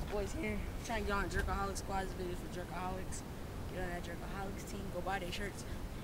Boys here. Trying to get on Jerkaholics squad. This video for Jerkaholics. Get on that Jerkaholics team. Go buy their shirts.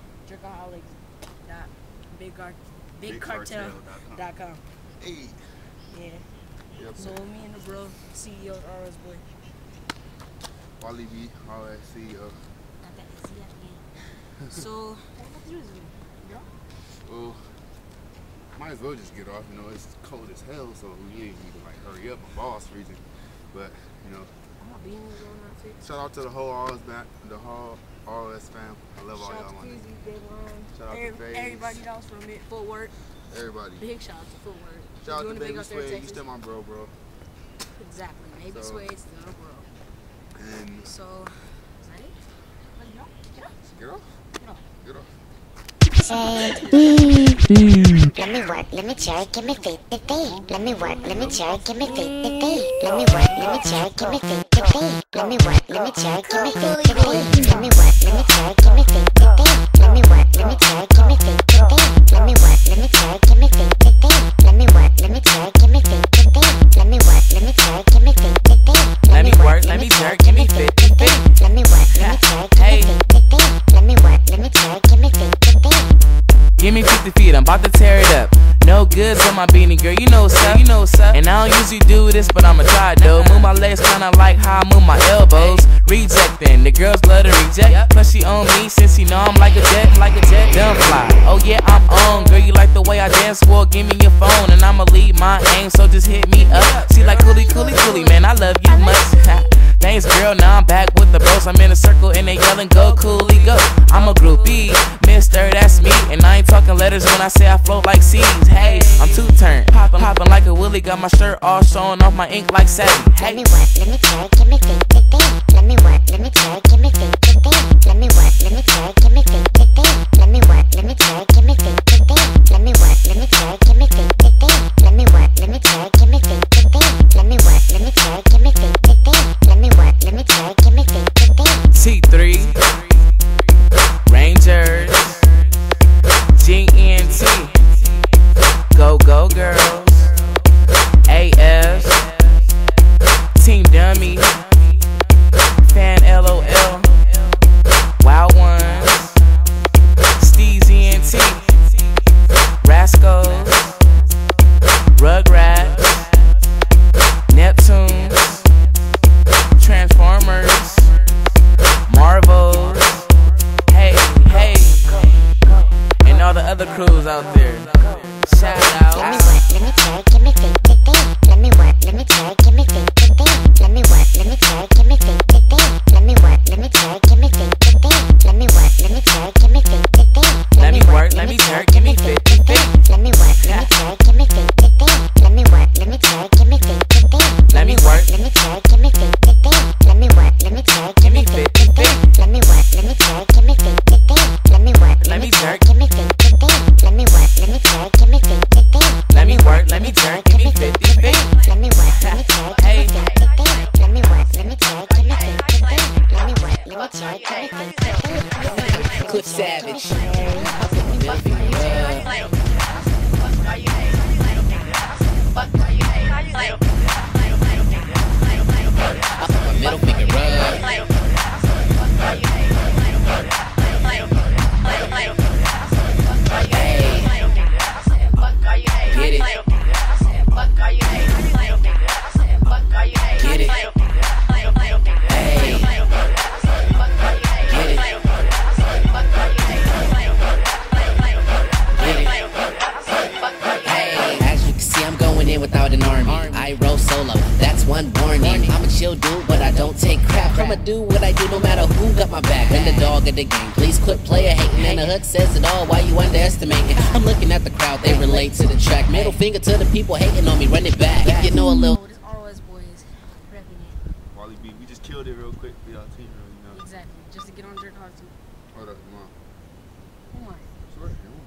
Jerkaholics.bigcartel.com. Hey. Yeah. Yep. So me and the bro, CEO of RS Boy. Wally B, RS CEO. Not that easy again. So, what about to do this video? Well, might as well just get off. You know, it's cold as hell, so we ain't need to like hurry up. My boss freezing, but you know. I'm not being on outfit. Shout out to the whole RS fam. I love all y'all. Shout out to Crazy, Deadline. Shout out to FaZe. Everybody that was from it. Footwork. Everybody. Big shout out to Footwork. Shout out to Baby Sway. You still my bro. Exactly. Baby Sway is still a bro. And so, is that it? Get off. Get off. Let me work, let me jerk, give me feet to feet. Let me work, let me jerk, give me feet to feet. Let me work, let me jerk, give me feet to feet. Let me work, let me jerk, give me feet to feet. Let me work, let me jerk, give me feet to feet. Let me work, let me jerk, give me feet to feet. Let me work, let me jerk, give me feet to feet. Let me work, let me jerk, give me feet to feet. Let me work, let me jerk, give me feet to feet. Let me work, let me jerk, give me 50 feet. Let me work, let me jerk, give me feet to feet. Let me work, let me jerk, give me feet to feet. Give me 50 feet, I'm about to tear it up. No goods on my beanie, girl, you know what's up, And I don't usually do this, but I'ma try it though. Move my legs kinda like how I move my elbows. Rejecting, the girls love to reject. Plus she on me since she know I'm like a jet, Dumb fly, oh yeah, I'm on. Girl, you like the way I dance, well, give me your phone. And I'ma leave my aim, so just hit me up. She like coolie, man, I love you much. Thanks girl, now I'm back with the bros. I'm in a circle and they yelling go coolie go. I'm a groupie, mister, that's me. And I ain't talking letters when I say I float like seas. Hey, I'm two-turned, poppin' like a willy. Got my shirt all showing off my ink like Savvy. Hey. Let me work, let me jerk, give me feet to feet. Let me work, let me jerk, give me feet to feet. Let me work, let me jerk, give me feet to feet. Let me work, let me jerk, give me feet to feet. Let me work, let me jerk, give me feet to feet. Let me work, let me jerk, give me feet to feet. Let me work, let me jerk, give me feet to feet. Let me work, let me jerk, give me feet to feet. T3 Rangers GNT Go Girls AS Team Dummy Fan LOL Wild Ones Steez ENT Rascals Rugrats Neptunes Transformers Marvels Hey and all the other crews out there. Shout out. Let me work, let me jerk, give me feet to feet. Let me work, let me jerk, give me feet to feet. Let me work, let me jerk, give me feet to feet. Let me work, let me jerk, give me feet to feet. Let me work, let me jerk, give me feet to feet. Let me work, let me jerk, give me 50 feet. Let me work, let me jerk, give me feet to feet. Let me work, let me jerk, give me feet to feet. Let me work, let me jerk, give me feet to feet. Let me work, let me jerk, give me 50 feet. Let me work, let me jerk, give me feet to feet. Let me work, let me jerk, give me feet to feet. Let me work, let me jerk, give me feet to feet. let me work, let me jerk, give me 50 feet. Let me work, let me jerk, give me feet to feet. Let me work, let me jerk, give me feet to feet. Let me work, let me jerk, give me feet to feet. Cliff Savage. Middle finger rub. Get it. Get it. Without an army, I roll solo, that's one warning. I'm a chill dude, but I don't take crap. I'ma do what I do no matter who got my back. I'm the dog of the game, please quit player hating. And the hood says it all, why you underestimating? I'm looking at the crowd, they relate to the track. Middle finger to the people hating on me, run it back. If you know a little. This ROS Boys repping it. Wally B, we just killed it real quick for y'all team, you know. Exactly. Just to get on Jerkaholics too. Hold up, come on. Come on. Swear,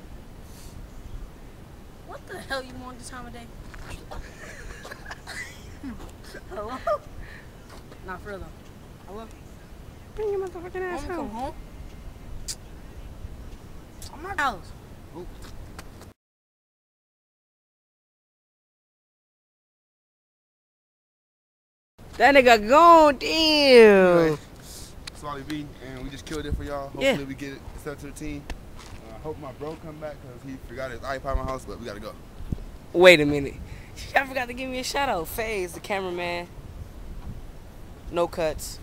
What the hell you want this time of day? Hello? Not for real though. Hello? Bring your motherfucking ass I'm gonna come home. home. I'm not house. Oh. That nigga gone, damn. Anyway, Swally B, and we just killed it for y'all. Hopefully we get it set to the team. I hope my bro come back because he forgot his iPod in my house, but we gotta go. Wait a minute. I forgot to give me a shout out. FaZe, the cameraman. No cuts.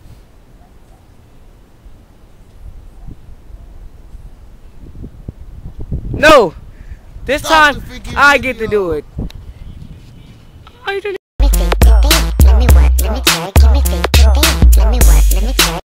No! This time, I get to do it. Let me work, let me try, give me faith, let me work, let me try.